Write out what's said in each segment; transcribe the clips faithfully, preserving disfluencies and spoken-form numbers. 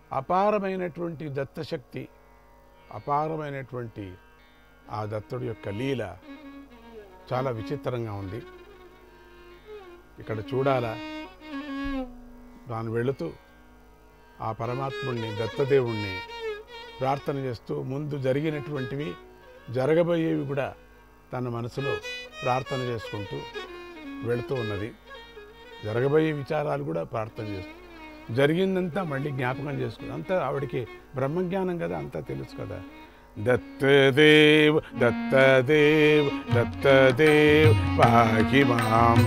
అపారమైనటువంటి దత్తశక్తి, అపారమైనటువంటి ఆ దత్తుడి యొక్క లీల చాలా విచిత్రంగా ఉంది. ఇక్కడ చూడాలా, తాను వెళుతూ ఆ పరమాత్ముడిని, దత్తదేవుణ్ణి ప్రార్థన చేస్తూ ముందు జరిగినటువంటివి, జరగబోయేవి కూడా తన మనసులో ప్రార్థన చేసుకుంటూ వెళుతూ ఉన్నది. జరగబోయే విచారాలు కూడా ప్రార్థన చేస్తూ, జరిగిందంతా మళ్ళీ జ్ఞాపకం చేసుకుంది. అంతా ఆవిడికి బ్రహ్మజ్ఞానం కదా, అంతా తెలుసు కదా. దత్తదేవ్ దత్తదేవ్ దత్తదేవ్ పాహి మాం,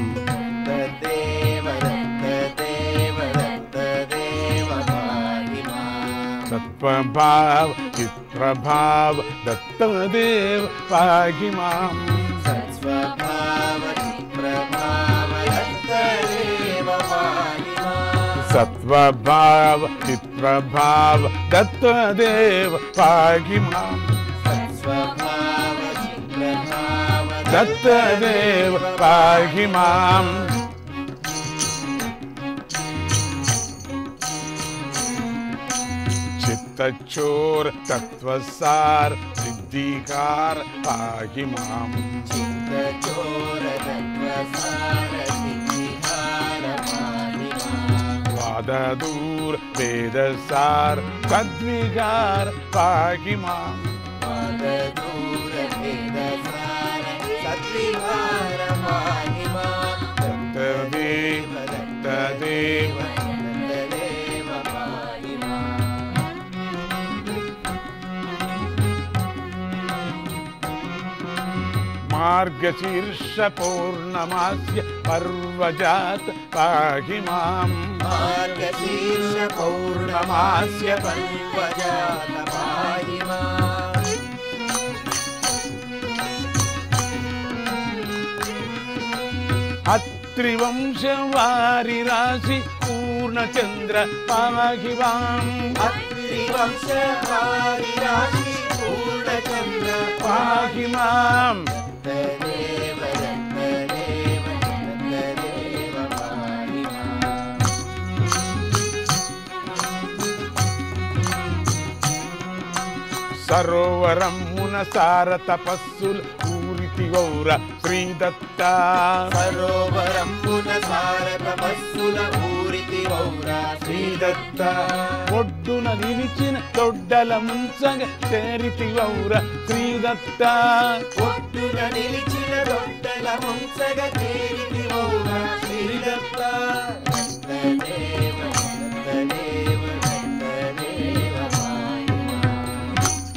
సత్ప్రభావ చిత్ప్రభావ దత్తదేవ్ పాహి మాం, సత్వభావ చిత్ప్రభావ దత్తదేవ పాహి మాం, దత్తదేవ పాహి మాం. చిత్తచోర తత్వసార సిద్ధికార పాహి మాం, వాదదూర వేదసార సద్వికార పాహి మాం, దత్తదేవ దత్తదేవ మార్గశీర్ష పౌర్ణమాస్య పర్వజాత పాహి మాం, మార్గశీర్ష పౌర్ణమాస్య పర్వజాత పాహి మాం. అత్రివంశ వారి రాశి పూర్ణచంద్ర పాహి మాం, అత్రివంశ వారి రాశి పూర్ణచంద్ర పాహి మాం. దత్తదేవ దత్తదేవ దత్తదేవ పాహి మాం. సరోవరమున సార తపస్సులు పూరితి గౌర శ్రీదత్త, సరోవరమున సార తపస్సుల పూరితి గౌర శ్రీదత్త, ఒడ్డున నిలిచిన దొడ్డల ముంచగ చేరితి గౌర శ్రీదత్త, ఒడ్డున నిలిచిన దొడ్డల ముంచగ చేరితి గౌర శ్రీదత్త. దత్తదేవ దత్తదేవ దత్తదేవ పాహి మాం.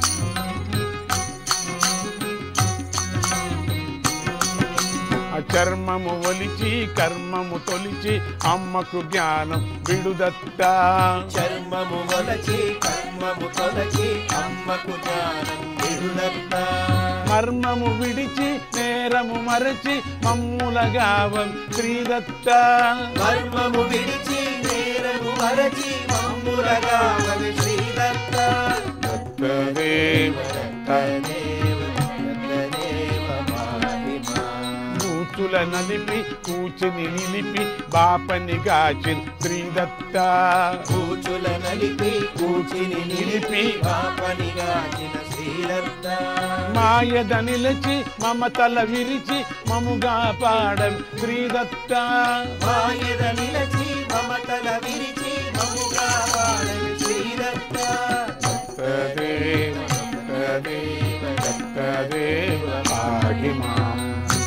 చర్మము ఒలిచి కర్మము తొలిచి అమ్మకు జ్ఞానం విడుదత్త, చర్మము వలచి కర్మము తొలచి అమ్మకు జ్ఞానం విడుదత్త, మర్మము విడిచి నేరము మరచి మమ్ములగావం శ్రీదత్త, మర్మము విడిచి నేరము మరచి మమ్ములగావం శ్రీదత్త. దత్తదేవ దత్తదేవ దత్తదేవ పాహి మాం. కూచుల నలిపి కూచిని నిలిపి బాపని గాచిన శ్రీదత్త, కూచుల నలిపి కూచిని నిలిపి పాపనిగాచిన శ్రీదత్త, మాయద నిలచి మమతల విరిచి మముగా పాడం శ్రీదత్త, మాయద నిలచి మమతల విరిచి మముగా పాడవి శ్రీదత్త. దత్తదేవ దత్తదేవ దత్తదేవ పాహి మాం.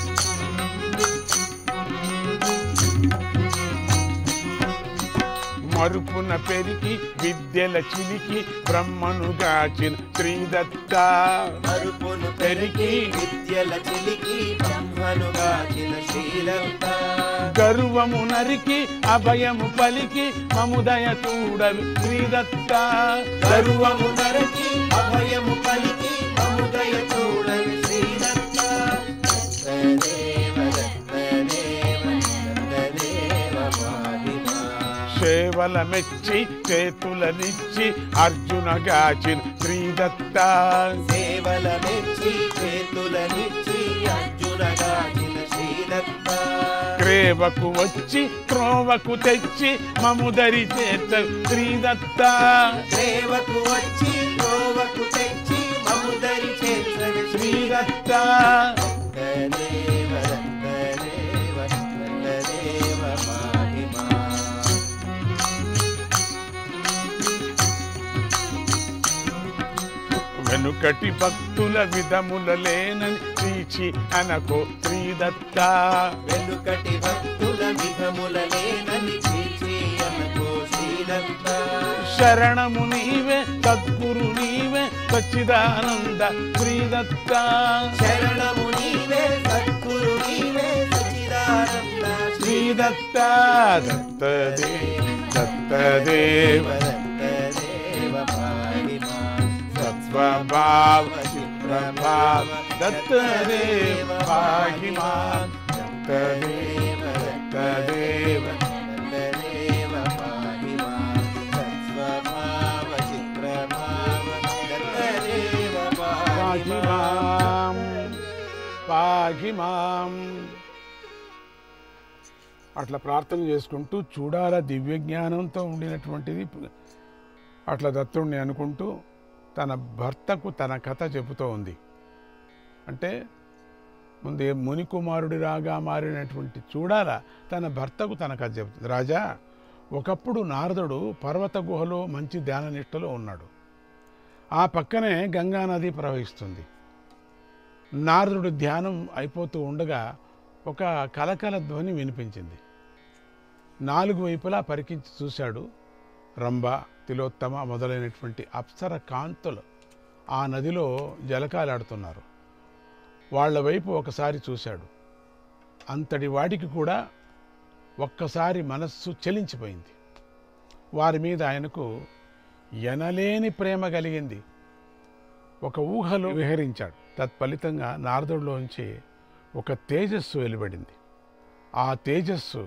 మరుపున పెరికి విద్యల చిలికి బ్రహ్మను గాచిన శ్రీదత్త, మరుపును పెరికి విద్యల చిలికి బ్రహ్మను గాచిన శ్రీదత్త, గర్వము నరికి అభయము పలికి మముదయ చూడవి శ్రీదత్త, గర్వము నరికి అభయము పలికి మముదయ చూడవి శ్రీదత్త. దత్తదేవ దత్తదేవ దత్తదేవ పాహి మాం. సేవల మెచ్చి చేతులనిచ్చి అర్జున గాచిన శ్రీదత్త, సేవల మెచ్చి చేతులనిచ్చి అర్జున గాచిన శ్రీదత్త, త్రేవకు వచ్చి త్రోవకు తెచ్చి మముదరి చేర్చ శ్రీదత్త త్రేవకు వచ్చి త్రోవకు తెచ్చి మముదరి చేర్చ శ్రీదత్త దత్తదేవ దత్తదేవ దత్తదేవ పాహి మాం. వెనుకటి భక్తుల విధముల లేనని చీచి అనకో శ్రీదత్త వెనుకటి భక్తుల విధముల లేనని చీచి అనకో శ్రీదత్త శరణము నీవే సద్గురు నీవే సచ్చిదానంద శ్రీదత్త శరణము నీవే సద్గురు నీవే సచ్చిదానంద శ్రీదత్త దత్తదే దత్తదేవ దత్తదేవ పాహి మాం. స్వభావ చిత్రభావ దత్తదేవ పాహి మాం దత్తదేవ దత్తదేవ దత్తదేవ పాహి మాం. సత్స్వభావ చిత్రభావ దత్తదేవ పాహి పాహి మాం. మాం పాహి మాం. అట్లా ప్రార్థన చేసుకుంటూ చూడాల దివ్య జ్ఞానంతో ఉండినటువంటిది అట్లా దత్తుణ్ణి అనుకుంటూ తన భర్తకు తన కథ చెబుతూ ఉంది. అంటే ముందు ముని కుమారుడి రాగా మారినటువంటి చూడాల తన భర్తకు తన కథ చెబుతుంది. రాజా, ఒకప్పుడు నారదుడు పర్వత గుహలో మంచి ధ్యాన నిష్టలో ఉన్నాడు. ఆ పక్కనే గంగానది ప్రవహిస్తుంది. నారదుడు ధ్యానం అయిపోతూ ఉండగా ఒక కలకల ధ్వని వినిపించింది. నాలుగు వైపులా పరికించి చూశాడు. రంభ, తిలోత్తమ మొదలైనటువంటి అప్సర కాంతులు ఆ నదిలో జలకాలాడుతున్నారు. వాళ్ల వైపు ఒకసారి చూశాడు. అంతటి వాడికి కూడా ఒక్కసారి మనస్సు చలించిపోయింది. వారి మీద ఆయనకు ఎనలేని ప్రేమ కలిగింది. ఒక ఊహలో విహరించాడు. తత్ఫలితంగా నారదుడిలోంచి ఒక తేజస్సు వెలువడింది. ఆ తేజస్సు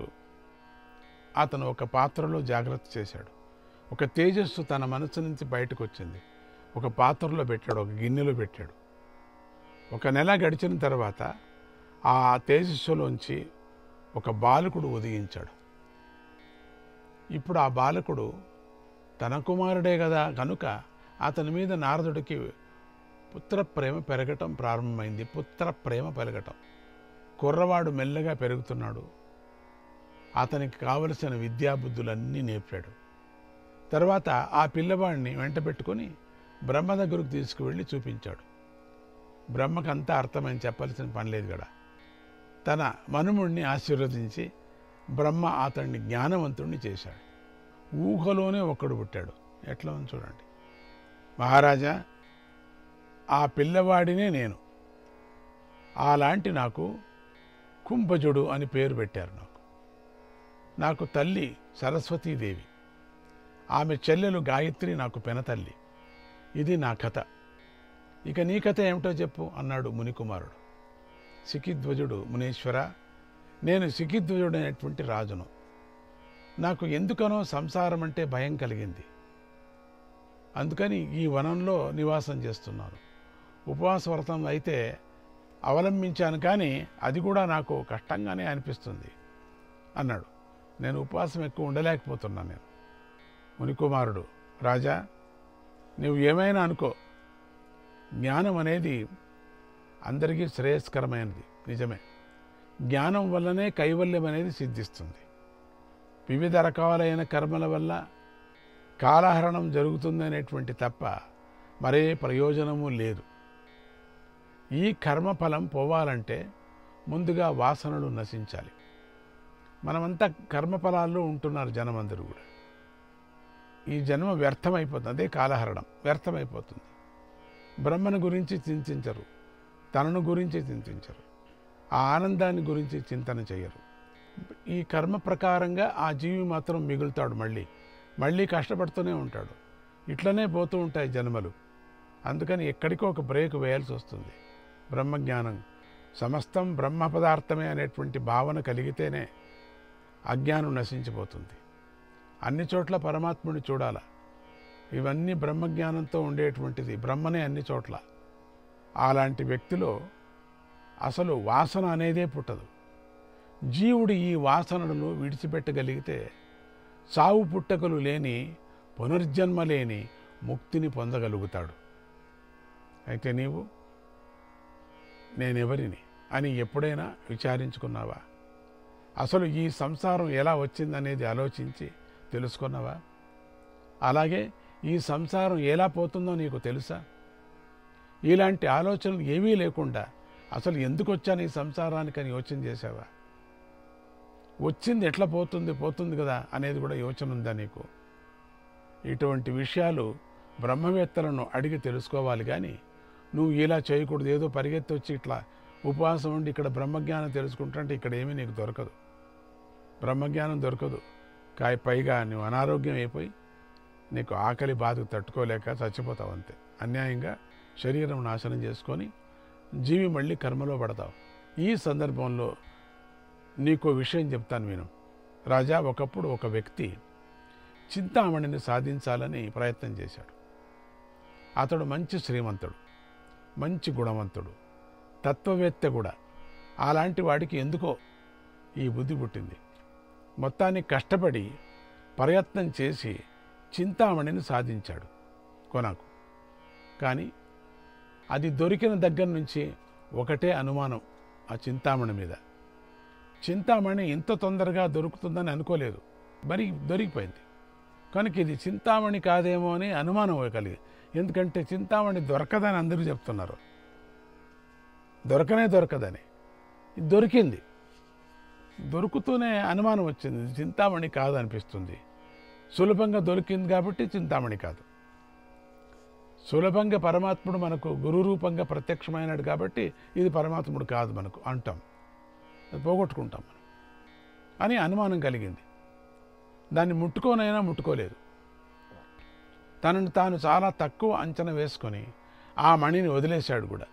అతను ఒక పాత్రలో జాగ్రత్త చేశాడు. ఒక తేజస్సు తన మనసు నుంచి బయటకు వచ్చింది. ఒక పాత్రలో పెట్టాడు, ఒక గిన్నెలో పెట్టాడు. ఒక నెల గడిచిన తర్వాత ఆ తేజస్సులోంచి ఒక బాలకుడు ఉదయించాడు. ఇప్పుడు ఆ బాలకుడు తన కుమారుడే కదా కనుక అతని మీద నారదుడికి పుత్ర ప్రేమ పెరగటం ప్రారంభమైంది. పుత్ర ప్రేమ పెరగటం. కుర్రవాడు మెల్లగా పెరుగుతున్నాడు. అతనికి కావలసిన విద్యాబుద్ధులన్నీ నేర్పాడు. తర్వాత ఆ పిల్లవాడిని వెంట పెట్టుకొని బ్రహ్మ దగ్గరకు తీసుకువెళ్ళి చూపించాడు. బ్రహ్మకంతా అర్థమని చెప్పాల్సిన పని లేదు కదా. తన మనుముడిని ఆశీర్వదించి బ్రహ్మ అతన్ని జ్ఞానవంతుణ్ణి చేశాడు. ఊహలోనే ఒక్కడు పుట్టాడు. ఎట్లా ఉంది చూడండి. మహారాజా, ఆ పిల్లవాడినే నేను. అలాంటి నాకు కుంభజుడు అని పేరు పెట్టారు. నాకు నాకు తల్లి సరస్వతీదేవి, ఆమె చెల్లెలు గాయత్రి నాకు పెనతల్లి. ఇది నా కథ. ఇక నీ కథ ఏమిటో చెప్పు అన్నాడు మునికుమారుడు. సికిధ్వజుడు, మునీశ్వర, నేను సికిధ్వజుడు అనేటువంటి రాజును. నాకు ఎందుకనో సంసారం అంటే భయం కలిగింది. అందుకని ఈ వనంలో నివాసం చేస్తున్నాను. ఉపవాస వ్రతం అయితే అవలంబించాను, కానీ అది కూడా నాకు కష్టంగానే అనిపిస్తుంది అన్నాడు. నేను ఉపవాసం ఎక్కువ ఉండలేకపోతున్నాను నేను. మునికుమారుడు, రాజా, నువ్వు ఏమైనా అనుకో, జ్ఞానం అనేది అందరికీ శ్రేయస్కరమైనది, నిజమే. జ్ఞానం వల్లనే కైవల్యం అనేది సిద్ధిస్తుంది. వివిధ రకాలైన కర్మల వల్ల కాలహరణం జరుగుతుంది అనేటువంటి తప్ప మరే ప్రయోజనము లేదు. ఈ కర్మఫలం పోవాలంటే ముందుగా వాసనలు నశించాలి. మనమంతా కర్మఫలాల్లో ఉంటున్నారు జనమందరూ కూడా. ఈ జన్మ వ్యర్థమైపోతుంది, అదే కాలహరణం, వ్యర్థమైపోతుంది. బ్రహ్మను గురించి చింతించరు, తనను గురించి చింతించరు, ఆ ఆనందాన్ని గురించి చింతన చేయరు. ఈ కర్మ ప్రకారంగా ఆ జీవి మాత్రం మిగులుతాడు. మళ్ళీ మళ్ళీ కష్టపడుతూనే ఉంటాడు. ఇట్లనే పోతూ ఉంటాయి జన్మలు. అందుకని ఎక్కడికో ఒక బ్రేక్ వేయాల్సి వస్తుంది. బ్రహ్మజ్ఞానం సమస్తం బ్రహ్మ పదార్థమే అనేటువంటి భావన కలిగితేనే అజ్ఞానం నశించిపోతుంది. అన్ని చోట్ల పరమాత్ముడిని చూడాల. ఇవన్నీ బ్రహ్మజ్ఞానంతో ఉండేటువంటిది, బ్రహ్మనే అన్ని చోట్ల. అలాంటి వ్యక్తిలో అసలు వాసన అనేదే పుట్టదు. జీవుడు ఈ వాసనలను విడిచిపెట్టగలిగితే సావు పుట్టకలు లేని పునర్జన్మ లేని ముక్తిని పొందగలుగుతాడు. అయితే నీవు నేనెవరిని అని ఎప్పుడైనా విచారించుకున్నావా? అసలు ఈ సంసారం ఎలా వచ్చిందనేది ఆలోచించి తెలుసుకున్నావా? అలాగే ఈ సంసారం ఎలా పోతుందో నీకు తెలుసా? ఇలాంటి ఆలోచనలు ఏమీ లేకుండా అసలు ఎందుకు వచ్చాను ఈ సంసారానికి అని యోచన చేసావా? వచ్చింది ఎట్లా పోతుంది పోతుంది కదా అనేది కూడా యోచన ఉందా నీకు? ఇటువంటి విషయాలు బ్రహ్మవేత్తలను అడిగి తెలుసుకోవాలి. కానీ నువ్వు ఇలా చేయకూడదు, ఏదో పరిగెత్తి వచ్చి ఇట్లా ఉపవాసం ఉండి ఇక్కడ బ్రహ్మజ్ఞానం తెలుసుకుంటుంటే ఇక్కడ ఏమీ నీకు దొరకదు, బ్రహ్మజ్ఞానం దొరకదు. కాయ పైగా నువ్వు అనారోగ్యం అయిపోయి నీకు ఆకలి బాధకు తట్టుకోలేక చచ్చిపోతావు అంతే. అన్యాయంగా శరీరం నాశనం చేసుకొని జీవి మళ్ళీ కర్మలో పడతావు. ఈ సందర్భంలో నీకో విషయం చెప్తాను విను. రాజా, ఒకప్పుడు ఒక వ్యక్తి చింతామణిని సాధించాలని ప్రయత్నం చేశాడు. అతడు మంచి శ్రీమంతుడు, మంచి గుణవంతుడు, తత్వవేత్త కూడా. అలాంటి వాడికి ఎందుకో ఈ బుద్ధి పుట్టింది. మొత్తాన్ని కష్టపడి ప్రయత్నం చేసి చింతామణిని సాధించాడు కొనకు. కానీ అది దొరికిన దగ్గర నుంచి ఒకటే అనుమానం ఆ చింతామణి మీద. చింతామణి ఇంత తొందరగా దొరుకుతుందని అనుకోలేదు, మరి దొరికిపోయింది. కనుక ఇది చింతామణి కాదేమో అని అనుమానం కలిగి, ఎందుకంటే చింతామణి దొరకదని అందరూ చెప్తున్నారు, దొరకనే దొరకదని. ఇది దొరికింది, దొరుకుతూనే అనుమానం వచ్చింది, చింతామణి కాదు అనిపిస్తుంది. సులభంగా దొరికింది కాబట్టి చింతామణి కాదు. సులభంగా పరమాత్ముడు మనకు గురు రూపంగా ప్రత్యక్షమైనాడు కాబట్టి ఇది పరమాత్ముడు కాదు మనకు అంటాం, పోగొట్టుకుంటాం మనం అని అనుమానం కలిగింది. దాన్ని ముట్టుకోనైనా ముట్టుకోలేదు. తనను తాను చాలా తక్కువ అంచనా వేసుకొని ఆ మణిని వదిలేశాడు కూడా.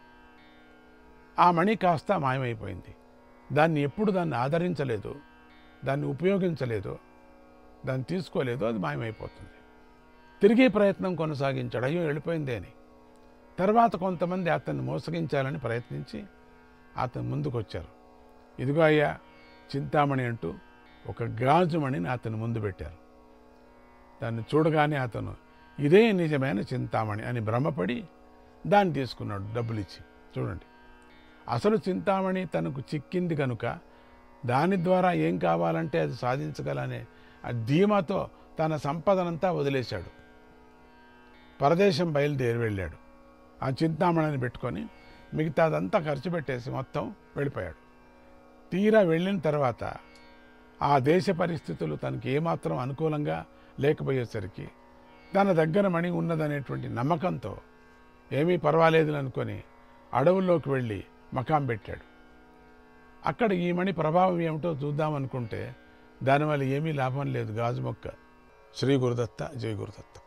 ఆ మణి కాస్త మాయమైపోయింది. దాన్ని ఎప్పుడు దాన్ని ఆదరించలేదు, దాన్ని ఉపయోగించలేదు, దాన్ని తీసుకోలేదు, అది మాయమైపోతుంది. తిరిగి ప్రయత్నం కొనసాగించాడు, అయ్యో వెళ్ళిపోయిందే అని. తర్వాత కొంతమంది అతన్ని మోసగించాలని ప్రయత్నించి అతను ముందుకు వచ్చారు. ఇదిగో అయ్యా చింతామణి అంటూ ఒక గాజుమణిని అతను ముందు పెట్టారు. దాన్ని చూడగానే అతను ఇదే నిజమైన చింతామణి అని భ్రమపడి దాన్ని తీసుకున్నాడు డబ్బులు ఇచ్చి. చూడండి, అసలు చింతామణి తనకు చిక్కింది కనుక దాని ద్వారా ఏం కావాలంటే అది సాధించగలనే ఆ ధీమాతో తన సంపదనంతా వదిలేశాడు. పరదేశం బయలుదేరి వెళ్ళాడు. ఆ చింతామణిని పెట్టుకొని మిగతాదంతా ఖర్చు పెట్టేసి మొత్తం వెళ్ళిపోయాడు. తీరా వెళ్ళిన తర్వాత ఆ దేశ పరిస్థితులు తనకి ఏమాత్రం అనుకూలంగా లేకపోయేసరికి తన దగ్గర మణి ఉన్నదనేటువంటి నమ్మకంతో ఏమీ పర్వాలేదు అనుకొని అడవుల్లోకి వెళ్ళి మకాం పెట్టాడు. అక్కడ ఈ మణి ప్రభావం ఏమిటో చూద్దామనుకుంటే దానివల్ల ఏమీ లాభం లేదు, గాజు మొక్క. శ్రీ గురుదత్త, జై గురుదత్త.